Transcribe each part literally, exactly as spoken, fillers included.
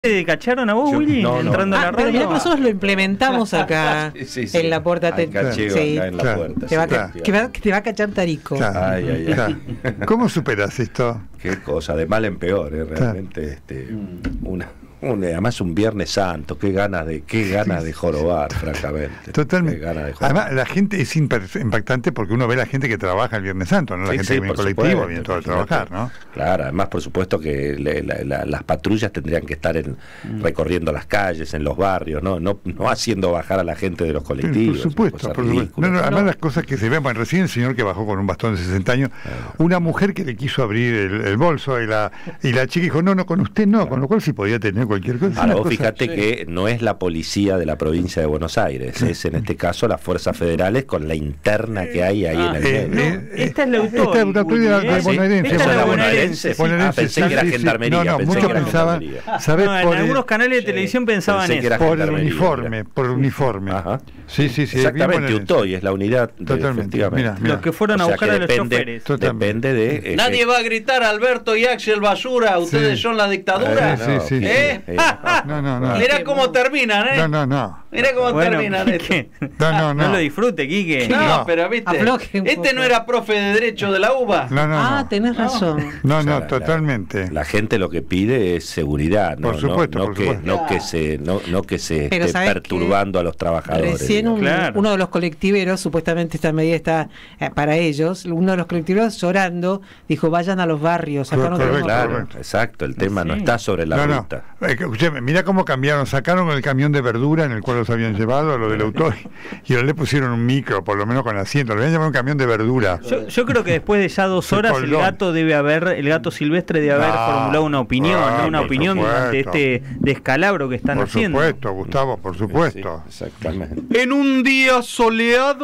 ¿Te cacharon a vos, Yo, Willy, no, no, entrando no. a la Ah, pero radio? mirá que nosotros lo implementamos acá Sí, sí. en la puerta. Hay cacheo sí. acá en la Claro. puerta. Te va, a sí, ca- que va- que te va a cachar Tarico. Claro, Ay, ay, ay. claro. ¿Cómo superas esto? Qué cosa, de mal en peor, ¿eh? Realmente, este, una, un, además un Viernes Santo, qué ganas de, qué ganas de jorobar, francamente. Totalmente. Qué ganas de jorobar. Además, la gente es imper- impactante porque uno ve la gente que trabaja el Viernes Santo, no la Sí, gente sí, que viene en por colectivo, supuesto, viene todo a imagínate. trabajar, ¿no? Claro, además por supuesto que le- la- la- las patrullas tendrían que estar en, recorriendo las calles, en los barrios, no no no haciendo bajar a la gente de los colectivos. Por supuesto, cosas por supuesto. ridículas. No, no, además las cosas que se ven, bueno, recién el señor que bajó con un bastón de sesenta años, una mujer que le quiso abrir el, el bolso y la y la chica dijo, no, no, con usted no, con lo cual sí podía tener cualquier cosa. Ahora Una vos cosa- fíjate que no es la policía de la provincia de Buenos Aires, es en este caso las fuerzas federales con la interna que hay ahí en el Eh, medio. eh, Esta es la Esta autora. es una Willy, de- ¿eh? de Sí. bonaerense, Esta es la bonaerense. bonaerense. Sí. Bonaerense, Ah, pensé sí, que era sí, sí. gendarmería, No, no, pensé muchos que era pensaban, gendarmería. ¿sabes? No, en por el- algunos canales de televisión pensaban Pensé que era eso. por el gendarmería, uniforme, mira. por el uniforme. Ajá. Sí, sí, sí. es bien Exactamente, bonaerense. UTOY es la unidad de, Totalmente, efectivamente. mira, mira. Los que fueron a O sea, buscar que a los depende, choferes. Totalmente. depende de... eh, Nadie que- va a gritar Alberto y Axel basura, ustedes Sí. son la dictadura. Eh, sí, sí. ¿Eh? eh, No, no, no. Mirá cómo terminan, ¿eh? No, no, no. Mirá cómo Bueno, terminan esto. Quique, No, no, no no. lo disfrute, Quique. No, No. pero viste, Afloje un este poco. no era profe de Derecho de la U B A. No, no, Ah, no. tenés razón. No, O sea, no, la- totalmente. La gente lo que pide es seguridad, no, Por supuesto, no, no por que, supuesto. no que se, no, no que se Pero esté ¿sabes perturbando a los trabajadores. Recién un- digamos. Claro. uno de los colectiveros, supuestamente esta medida está eh, para ellos, uno de los colectiveros llorando dijo, vayan a los barrios, sacaron Correcto, todo- Claro, Correcto. exacto, el tema no Sí. está sobre la No, no. ruta. Eh, que, escúcheme, mirá cómo cambiaron, sacaron el camión de verdura en el cual los habían llevado, lo del autor, y ahora le pusieron un micro, por lo menos con asiento, le habían llevado un camión de verdura. Yo, yo creo que después de ya dos Se horas el colgó. gato debe haber, el gato silvestre debe haber No, formulado una opinión, ah, ¿no? Una por opinión supuesto. ante este descalabro que están Por haciendo. supuesto, Gustavo, por supuesto. Sí, exactamente. En un día soleado,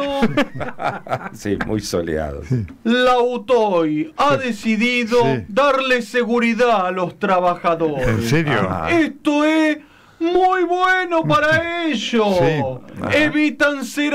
Sí, muy soleado. la UTOY ha decidido Sí. darle seguridad a los trabajadores. ¿En serio? Ah. Esto es muy bueno para ellos. Sí. Ajá. Evitan ser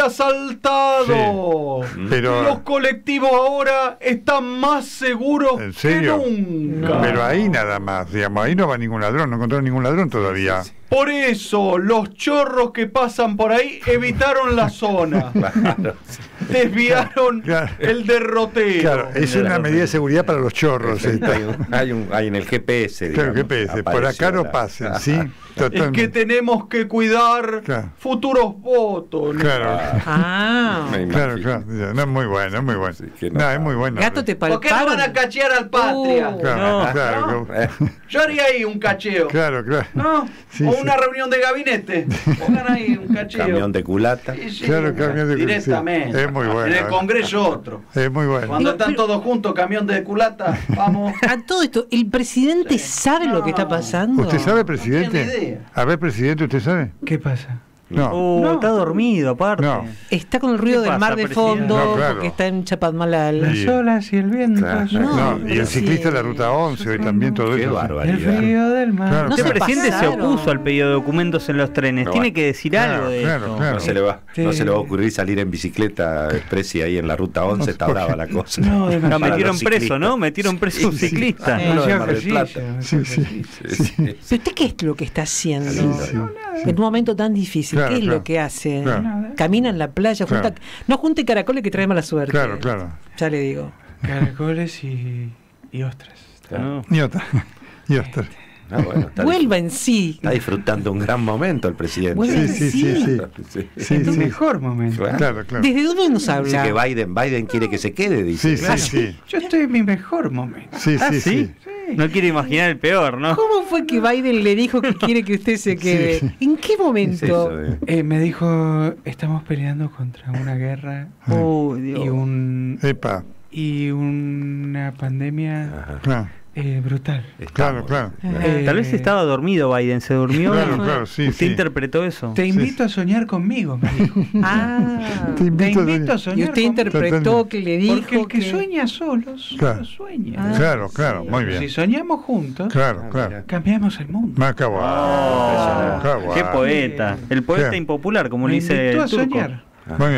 asaltados. Pero- Los colectivos ahora están más seguros ¿En serio? que nunca. Pero ahí nada más, digamos, ahí no va ningún ladrón, no encontraron ningún ladrón todavía. Por eso, los chorros que pasan por ahí evitaron la zona. Claro. Desviaron Claro. el derrotero. Claro, es una medida de seguridad para los chorros. esta. Hay, un, hay, un- hay en el G P S. Claro, digamos, ¿qué pese? Por apareció acá no la- pasen, ¿sí? Es que Totalmente. tenemos que cuidar Claro. futuros votos. ¿no? Claro, Ah, Me claro, imagino. claro. No, es muy bueno, es muy bueno. Sí, que no. No, es muy bueno. gato te ¿Por qué no palparon. van a cachear al patria? Uh. Claro, No. claro, Eh, Yo haría ahí un cacheo. claro, claro. ¿No? Sí, o sí. una reunión de gabinete. Pongan ahí un cacheo. Camión de culata. Sí, sí, Claro, camión de- directamente. sí, es muy bueno, En el eh. Congreso otro. Es muy bueno. Cuando Digo, están pero- todos juntos, camión de culata, vamos. A todo esto, ¿el presidente sabe lo que está pasando? ¿Usted sabe, No presidente? tiene idea. A ver, presidente, ¿usted sabe? ¿Qué pasa? No. Uh, No. está dormido, aparte. No. Está con el ruido ¿Qué del pasa, mar de presidente? fondo, No, claro. porque está en Chapadmalal. Sí. olas y el viento. Claro. No, No, y el ciclista de la ruta once hoy también todo Qué eso. barbaridad. del mar. Claro, No Este se presidente se pasaron. opuso al pedido de documentos en los trenes. No, Tiene bueno. que decir Claro, algo de claro, esto. claro. No se, le va, no Sí. se le va a ocurrir salir en bicicleta express y ahí en la ruta once está brava la cosa. No, Lo Para metieron los preso, ciclistas. ¿no? Metieron preso a un Sí, sí. ciclista. Sí. Uno de Mar del Plata. Sí, sí. Sí, sí. ¿Pero usted qué es lo que está haciendo? Sí, sí. En un momento tan difícil, Claro, ¿qué es claro. lo que hace? Claro. Camina en la playa, Claro. junta, no junte caracoles que trae mala suerte. Claro, claro. Ya le digo. Caracoles y, y ostras. No. Y otra. Y otra. Ah, bueno, está, Vuelva en sí. está disfrutando un gran momento el presidente. Vuelva Sí, en sí, sí, sí. Sí. Sí, Tu sí. mejor momento. Claro. Claro, claro. ¿Desde dónde nos Dice habla? que Biden, Biden quiere que se quede, dice. Sí, sí, sí. Yo estoy en mi mejor momento. Sí, Ah, sí, ¿sí? sí. No quiere imaginar el peor, ¿no? ¿Cómo fue que Biden le dijo que quiere que usted se quede? Sí. ¿En qué ¿Qué es momento? eso de- Eh, me dijo, estamos peleando contra una guerra Uy, Dios. y un Epa. y una pandemia Ajá. Claro, eh, brutal. Estamos. claro. Eh, Tal vez estaba dormido Biden, se durmió. Claro, y claro, sí, ¿Usted sí. interpretó eso? Te invito a soñar conmigo, me dijo. Ah. Te Te invito, invito a Y soñar usted conmigo. interpretó que le dijo Porque el que, que... sueña solo, solo Claro. sueña. Ah. Claro, claro, muy Si bien. soñamos juntos, Claro, claro. cambiamos el mundo. Más que guau. Qué guau. Qué poeta. El poeta Sí. impopular, como Me le dice invitó el a turco. soñar. Muy bien.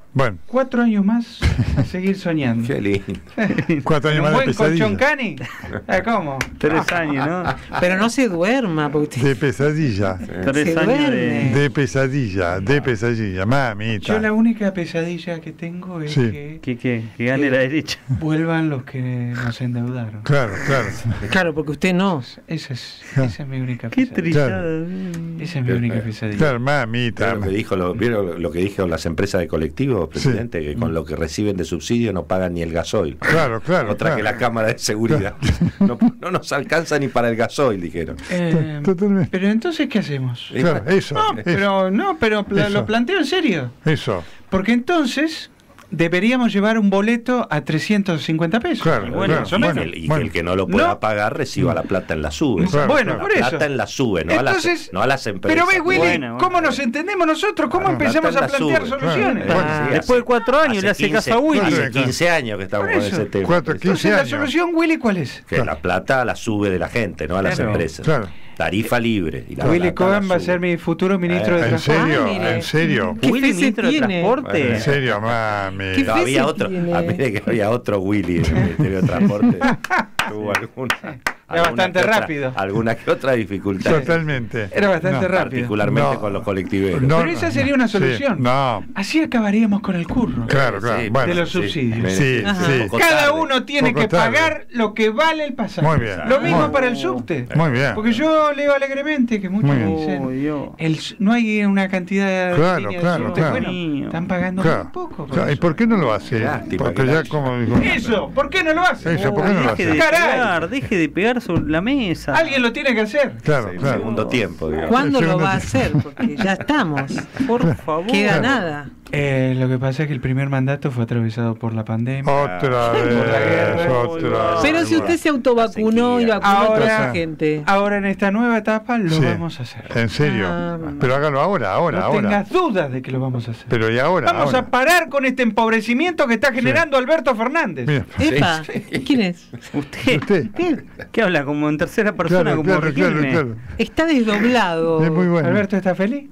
Bueno, Cuatro años más a seguir soñando. Qué lindo. cuatro años ¿Un más de buen pesadilla. colchón cani? Eh, ¿Cómo? Tres años, ¿no? Pero no se duerma, porque usted De pesadilla. Tres se años de... duerme. De pesadilla, de pesadilla, mamita. Yo la única pesadilla que tengo es Sí. que ¿Qué, qué? Que gane la derecha. vuelvan los que nos endeudaron. Claro, claro. Claro, porque usted no. Esa es, esa es mi única Qué pesadilla. trillada. Esa es mi única pesadilla. Claro, mamita. Claro, lo que dijo, lo, ¿vieron lo que dijeron las empresas de colectivos, presidente? Que con lo que reciben de subsidio no pagan ni el gasoil. Claro, claro. Otra claro. que la cámara de seguridad. No, no nos alcanza ni para el gasoil, dijeron. Eh, Totalmente. pero entonces, ¿qué hacemos? Claro, eso. No, eso, pero no, pero pla- Eso. lo planteo en serio. eso. Porque entonces deberíamos llevar un boleto a trescientos cincuenta pesos. Claro, Y bueno, claro. más o menos. Y, el, y bueno. que el que no lo pueda No. pagar reciba la plata en la sube. Claro, bueno, claro. por eso. La plata en la sube, no, Entonces, a, las, no a las empresas. Pero ves, Willy, Bueno, ¿cómo bueno. nos entendemos nosotros? ¿Cómo Claro, empezamos la a plantear sube, soluciones? claro. Bueno, sí, Después de cuatro años hace le hace quince caso a Willy. Hace Claro. quince años que estamos Por con eso. ese tema. Cuatro, quince Entonces, la años. solución, Willy, ¿cuál es? Que la plata la sube de la gente, no a las Claro. empresas. Claro. Tarifa libre. Y la Willy plata la Cohen va a sube. ser mi futuro ministro de Eh, ¿En Transporte. serio? Ah, mire. ¿En serio? ¿Qué Willy, fe se ministro de tiene? Transporte. ¿En serio, mami? ¿Qué No, fe había se otro, tiene? a medida que había otro Willy en el Ministerio de Transporte, tuvo alguna, alguna bastante que otra- rápido. alguna que otra dificultad, Totalmente. Era bastante No. rápido. particularmente No. con los colectiveros. No, Pero esa sería una sí, solución. No, Así acabaríamos con el curro. claro, claro. Sí, Bueno, de los subsidios. Sí, Ajá. sí. Poco Cada tarde. uno tiene Poco que tarde. pagar lo que vale el pasaje. Muy bien. Lo mismo Muy- para el subte. Muy bien. Porque yo leo alegremente que muchos Muy bien. dicen, Oh, Dios. el s- no hay una cantidad de Claro, líneas de claro, subte. claro. Bueno, están pagando Claro. muy poco. por Claro, ¿y eso. por qué no lo hace? Qué lástima, Porque qué ya lástima. como dijo. Eso, ¿por qué no lo hace? Eso, ¿por qué no lo Deje hace? de Caray. pegar, deje de pegar sobre la mesa. Alguien lo tiene que hacer. Claro, Sí, claro. segundo tiempo, digamos. ¿Cuándo El lo segundo va a tiempo. hacer? Porque ya estamos. Por favor. Queda Claro. nada. Eh, lo que pasa es que el primer mandato fue atravesado por la pandemia. Otra Por la guerra. vez, otra Pero si usted se autovacunó y vacunó a toda Ahora- esa gente. Ahora en esta nueva etapa lo Sí. vamos a hacer. En serio. Ah. Pero hágalo ahora, ahora, No ahora. tengas dudas de que lo vamos a hacer. Pero y ahora. Vamos ahora. a parar con este empobrecimiento que está generando Alberto Fernández. Mira, Epa, ¿quién es? ¿Usted? usted. ¿Qué? ¿Qué habla como en tercera persona? Claro, como claro, claro, Riquelme? claro. Está desdoblado. Es muy bueno. ¿Alberto está feliz?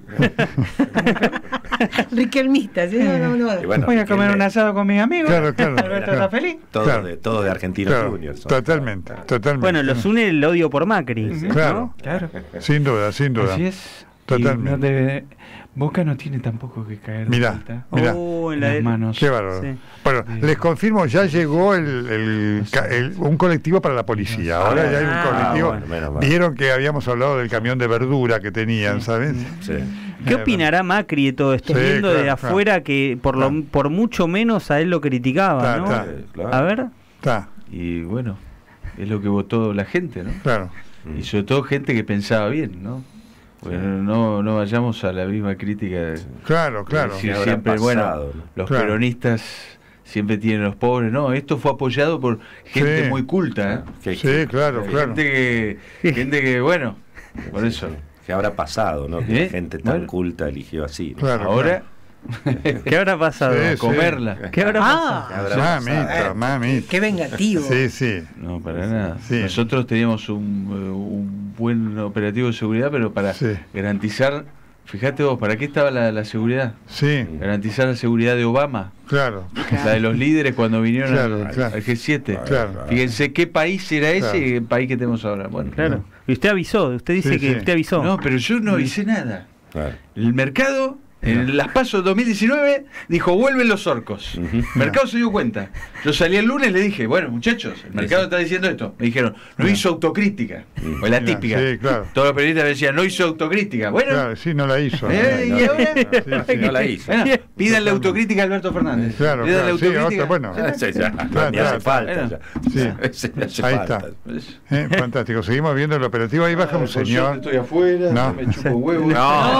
Riquelmista. ¿sí? No, no, no. Y bueno, Voy a comer Riquelme, un asado con mis amigos. Claro, claro. ¿Alberto Claro. está feliz? Todos Claro. de, todos de Argentinos Claro, Juniors. son. totalmente, totalmente. Bueno, los une el odio por Macri. ¿no? Claro, Claro. sin duda, sin duda. Así es. Totalmente. Y no debe- Boca no tiene tampoco que caer de Mirá. vuelta Mirá. Oh, en en la las de- manos. Qué bárbaro. Sí. Bueno, les confirmo, ya llegó el, el ca- el- un colectivo para la policía. Ahora ya hay un Ah, colectivo. bueno, menos mal. Vieron que habíamos hablado del camión de verdura que tenían, ¿sabes? Sí. ¿Qué opinará Macri de todo esto? Sí, Viendo claro, de claro. afuera que por lo Claro. por mucho menos a él lo criticaba, Está, ¿no? está. Eh, claro. A ver. Está, Y bueno, es lo que votó la gente, ¿no? claro. Y sobre todo gente que pensaba bien, ¿no? Bueno, no, no vayamos a la misma crítica de, Claro, de claro. decir ¿Qué habrá siempre, pasado, bueno, no? los Claro. peronistas siempre tienen los pobres. No, esto fue apoyado por gente Sí. muy culta, ¿eh? ¿Qué- Sí, qué- claro, qué- claro. Gente que, gente que, bueno, por eso. ¿Qué habrá pasado, no? Que ¿Eh? la gente tan Bueno. culta eligió así. ¿no? Claro, Ahora, ¿Qué habrá pasado? Sí, a sí. comerla. ¿Qué habrá Ah, ¿Qué habrá claro. pasado? Mamita, mamita. qué vengativo. Sí, sí. No, para nada. Sí. Nosotros teníamos un, eh, un buen operativo de seguridad, pero para Sí. garantizar, fíjate vos, ¿para qué estaba la, la seguridad? Sí, Garantizar la seguridad de Obama, claro. la de los líderes cuando vinieron Claro, al, claro. al G siete. Claro. Fíjense qué país era ese Claro. y el país que tenemos ahora. Bueno, Claro. Y usted avisó, usted dice Sí, que sí. usted avisó. no, pero yo no hice nada. Claro. El mercado, en las PASO dos mil diecinueve, dijo, vuelven los orcos. Ujú. El mercado se dio cuenta. Yo salí el lunes y le dije, bueno, muchachos, el mercado está diciendo esto. Me dijeron, no hizo autocrítica. O la Mira, típica. sí, claro. Todos los periodistas me decían, no hizo autocrítica. Bueno, Claro, sí, no la hizo. ¿eh? no, ¿y ahora? Sí, sí. No la hizo. Bueno, pídanle autocrítica a Alberto Fernández. Claro, Pídanle claro, sí, autocrítica. otra, bueno. Sí, ya, Claro, ni claro. hace falta. Bueno. ya. Sí. Sí, ni hace Ahí falta. está. Pues, Eh, fantástico. Seguimos viendo el operativo. Ahí baja un por suerte señor. Estoy afuera, No. no me chupo huevo. No,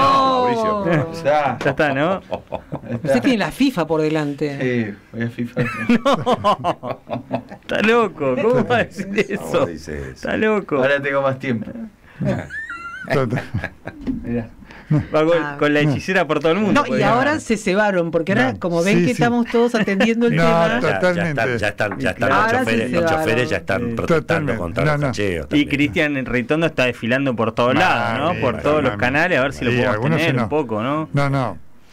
no, Mauricio. Está. Ya está, ¿no? Usted tiene la FIFA por delante. Sí, voy a FIFA. Está loco, ¿cómo va a decir ¿Cómo eso? dice eso? Está loco. Ahora tengo más tiempo. Total. Mirá. Va con, Ah. con la hechicera por todo el mundo. No, y puede ahora ganar. se cebaron, porque ahora, No, como ven sí, que sí. estamos todos atendiendo el No, tema. Ya, ya Totalmente. están, ya están, ya están Ahora los sí choferes, se los va, choferes ¿no? ya están Sí. protestando Totalmente. contra No, los no. cacheos. Y también. Cristian Ritondo está desfilando por todos lados, ¿no? Mami, Por todos los mami. canales, a ver si lo Sí, podemos algunos tener sí no. un poco, ¿no? No, no.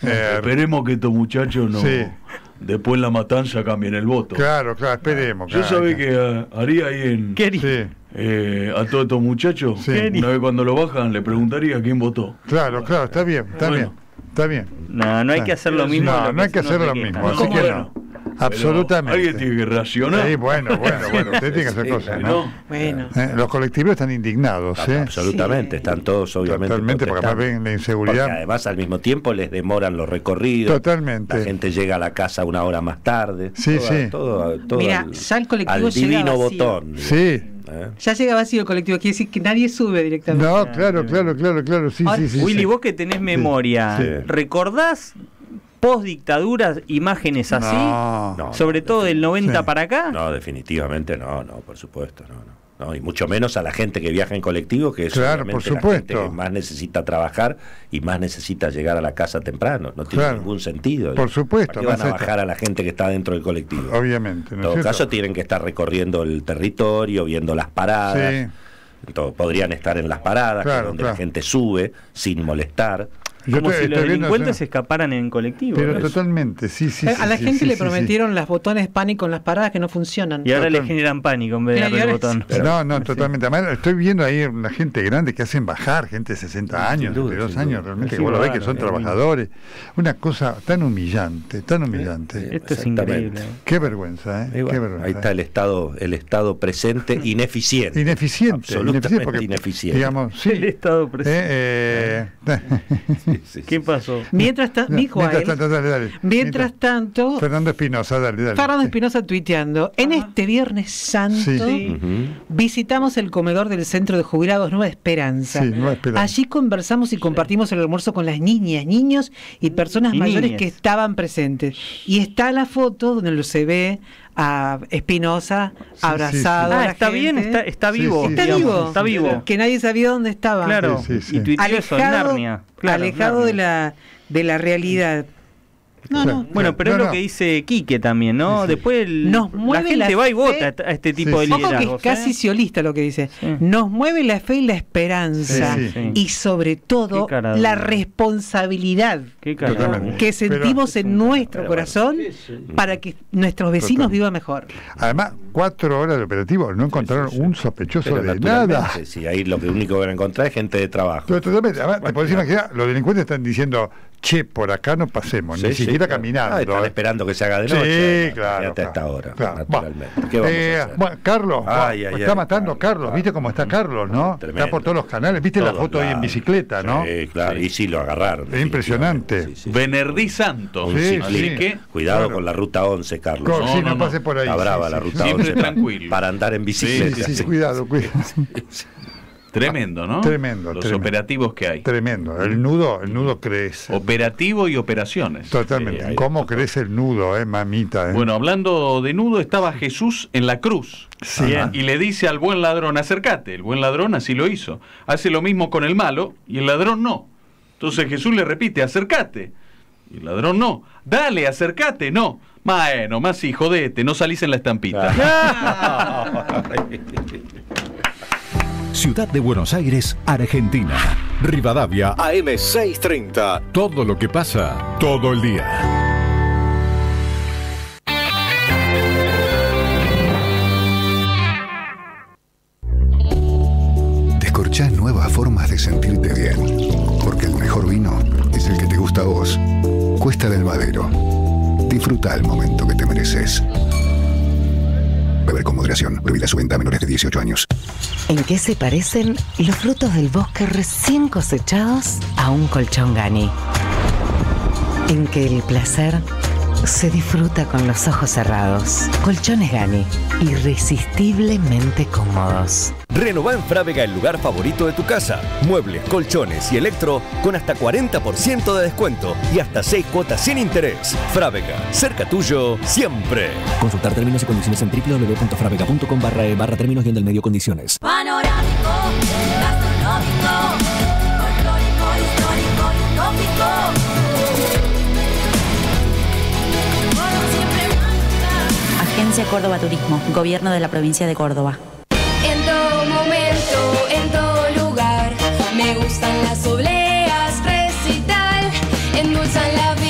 Eh, Esperemos que estos muchachos no. Sí. Después en la matanza cambien el voto. Claro, claro, esperemos. Yo claro, sabía claro. que uh, haría ahí en. ¿Qué haría? Sí, eh, a todos estos muchachos, Sí. una vez cuando lo bajan, le preguntaría quién votó. claro, claro, está bien, está Bueno. bien. Está bien. No, no hay que hacer lo mismo. No, lo no hay que uno hacer se lo queja, mismo, ¿no? así ¿Cómo que bueno? no. Absolutamente. Alguien tiene que reaccionar. Sí, bueno, bueno, bueno, usted tiene que hacer Sí, cosas, claro. ¿no? Bueno. Eh, los colectivos están indignados, ¿eh? Absolutamente, están todos obviamente Totalmente, porque además protestando. ven la inseguridad. Porque además al mismo tiempo les demoran los recorridos. Totalmente. La gente llega a la casa una hora más tarde. Sí, Todo- sí. Todo, todo Mira, al, ya el colectivo al llega divino vacío. botón. Sí. ¿eh? Ya llega vacío el colectivo, quiere decir que nadie sube directamente. No, claro, claro, claro, claro, sí, Ahora, sí, sí. Willy, sí. vos que tenés memoria, Sí. ¿recordás post dictadura imágenes así? No. No, Sobre no, todo del noventa Sí. para acá. No, definitivamente no, no, por supuesto, no, no. No, y mucho menos a la gente que viaja en colectivo, que es Claro, obviamente por la supuesto. gente que más necesita trabajar y más necesita llegar a la casa temprano. No tiene Claro. ningún sentido. Por supuesto, ¿Para qué van a más esta- bajar a la gente que está dentro del colectivo? Obviamente, ¿no En es todo cierto? caso, tienen que estar recorriendo el territorio, viendo las paradas. Sí. Entonces, podrían estar en las paradas, que Claro, es donde claro. la gente sube sin molestar. Yo Como estoy- si los estoy viendo delincuentes eso. escaparan en colectivo. Pero ¿no? totalmente, sí, sí. a sí, la sí, gente sí, le sí, prometieron las botones pánico en las paradas que no funcionan. Y ahora Total. le generan pánico en vez de Mira, y darle el ahora botón. sí. No, no, totalmente. Además, estoy viendo ahí una gente grande que hacen bajar, gente de sesenta años, Sin duda, de dos sin años, duda. realmente, Sí, que vos lo ves que bárbaro, son eh. trabajadores. Una cosa tan humillante, tan humillante. Esto es Exactamente. increíble. Qué vergüenza, ¿eh? Y bueno, Qué vergüenza. ahí está el Estado, el Estado presente ineficiente. Ineficiente, Absolutamente ineficiente, porque, ineficiente. digamos, sí. El Estado Eh, presente. eh, Sí, sí, ¿Qué sí. pasó? Mientras tanto, dijo a Mientras él, tanto, dale, dale. mientras tanto, Fernando Espinosa, dale, dale. Fernando Sí. Espinosa tuiteando, en este Viernes Santo Sí. Ujú. visitamos el comedor del Centro de Jubilados Nueva Esperanza. Sí, Nueva Esperanza. Allí conversamos y compartimos el almuerzo con las niñas, niños y personas Y mayores niñas. que estaban presentes. Y está la foto donde se ve a Espinosa Sí, abrazado. sí, a Ah, la está bien, gente. está, está Sí, vivo. sí, Está digamos, vivo. Está vivo. Que nadie sabía dónde estaba. Claro. Sí, sí, sí. Y tuiteó eso en Alejado, Narnia. Claro, alejado Narnia. de la de la realidad. No, no. Bueno, pero No, es lo no. que dice Quique también, ¿no? Sí, sí. Después el- Nos la mueve gente la va y fe. vota a este tipo Sí, de sí. Ojo que es liderazgos. casi ¿eh? ciolista lo que dice. Sí. Nos mueve la fe y la esperanza. Sí, sí. Y sobre todo Qué cara la dura. responsabilidad Qué carajo. Totalmente. que sentimos Pero- en nuestro pero corazón para que nuestros vecinos Total. vivan mejor. Además, cuatro horas de operativo, no encontraron Sí, sí, sí. un sospechoso Pero de naturalmente, nada. sí, ahí lo que único que van a encontrar es gente de trabajo. Pero totalmente, además, te Bueno, podés claro. imaginar, los delincuentes están diciendo, che, por acá no pasemos, Sí, ni sí, siquiera claro. caminando. Ah, están ¿eh? esperando que se haga de Sí, noche. claro. Hasta esta claro, hora, claro. naturalmente. Bueno, ¿Qué vamos eh, a hacer? bueno, Carlos, Ay, bueno, ay, está ay, matando Carlos. Carlos, ¿viste cómo está Carlos, no? Tremendo. Está por todos los canales, ¿viste la Todos foto ahí en lados. bicicleta, no? Sí, claro, y sí lo agarraron. Es impresionante. definitivamente, sí, sí. Benerdí Santos. Un Sí, ciclista. Así sí. que Cuidado Claro. con la ruta once, Carlos. Con- No, sí, no, no, no. pase por ahí. Está brava sí, la sí, ruta Siempre once. tranquilo. Para andar en bicicleta. Sí, sí, sí. cuidado, cuidado. Tremendo, ¿no? Tremendo, Los tremendo. operativos que hay. Tremendo. El nudo, el nudo crece. Operativo y operaciones. Totalmente. Sí, ahí- ¿Cómo crece el nudo, eh, mamita? Eh? Bueno, hablando de nudo, estaba Jesús en la cruz. Sí. Bien. Y le dice al buen ladrón, acércate. El buen ladrón así lo hizo. Hace lo mismo con el malo y el ladrón no. Entonces Jesús le repite, acércate. Y el ladrón no. Dale, acércate, no. Bueno, más sí, jodete, no salís en la estampita. Ciudad de Buenos Aires, Argentina. Rivadavia, A M seiscientos treinta. Todo lo que pasa, todo el día. Descorchá nuevas formas de sentirte bien. Porque el mejor vino es el que te gusta a vos. Cuesta del Madero. Disfruta el momento que te mereces. Beber con moderación. Prohibida su venta a menores de dieciocho años. ¿En qué se parecen los frutos del bosque recién cosechados a un colchón Gani? En que el placer se disfruta con los ojos cerrados. Colchones Gani, irresistiblemente cómodos. Renová en Frávega el lugar favorito de tu casa. Muebles, colchones y electro con hasta cuarenta por ciento de descuento y hasta seis cuotas sin interés. Frávega, cerca tuyo, siempre. Consultar términos y condiciones en doble u doble u doble u punto frávega punto com barra e barra términos y en del medio condiciones. Panorámico, gastronómico, folclórico, histórico y tópico. Como siempre manda. Agencia Córdoba Turismo, Gobierno de la Provincia de Córdoba. En todo momento, en todo lugar, me gustan las obleas, recital, endulzan la vida.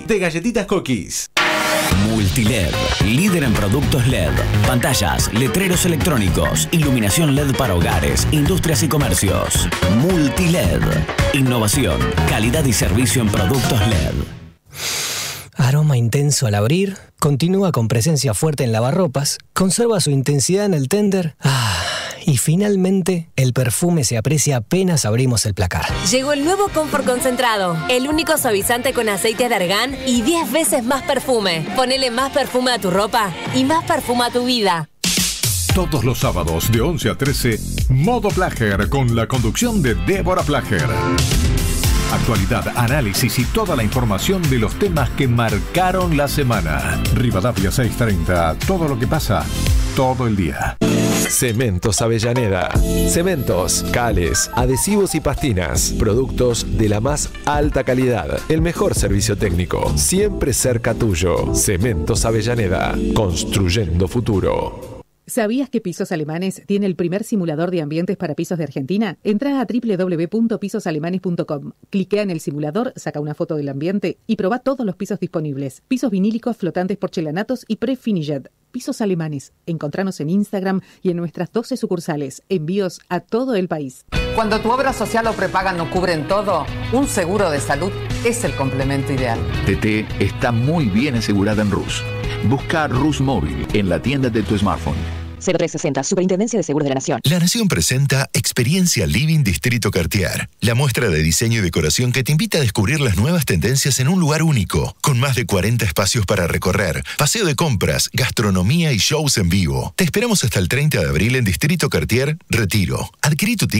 de galletitas Cookies. Multiled, líder en productos L E D, pantallas, letreros electrónicos, iluminación L E D para hogares, industrias y comercios. Multiled, innovación, calidad y servicio en productos L E D. Aroma intenso al abrir, continúa con presencia fuerte en lavarropas, conserva su intensidad en el tender. Ah, y finalmente, el perfume se aprecia apenas abrimos el placar. Llegó el nuevo Comfort Concentrado, el único suavizante con aceite de argán y diez veces más perfume. Ponele más perfume a tu ropa y más perfume a tu vida. Todos los sábados de once a trece, Modo Plager con la conducción de Débora Plager. Actualidad, análisis y toda la información de los temas que marcaron la semana. Rivadavia seiscientos treinta, todo lo que pasa, todo el día. Cementos Avellaneda. Cementos, cales, adhesivos y pastinas. Productos de la más alta calidad. El mejor servicio técnico. Siempre cerca tuyo. Cementos Avellaneda. Construyendo futuro. ¿Sabías que Pisos Alemanes tiene el primer simulador de ambientes para pisos de Argentina? Entrá a doble u doble u doble u punto pisos alemanes punto com. Cliquea en el simulador, saca una foto del ambiente y probá todos los pisos disponibles. Pisos vinílicos, flotantes, porcelanatos y pre-finished. Pisos Alemanes. Encontranos en Instagram y en nuestras doce sucursales. Envíos a todo el país. Cuando tu obra social o prepaga no cubren todo, un seguro de salud es el complemento ideal. T T está muy bien asegurada en Rus. Busca Rus Móvil en la tienda de tu smartphone. cero tres sesenta, Superintendencia de Seguros de la Nación. La Nación presenta Experiencia Living Distrito Cartier, la muestra de diseño y decoración que te invita a descubrir las nuevas tendencias en un lugar único, con más de cuarenta espacios para recorrer, paseo de compras, gastronomía y shows en vivo. Te esperamos hasta el treinta de abril en Distrito Cartier, Retiro. Adquirí tu ticket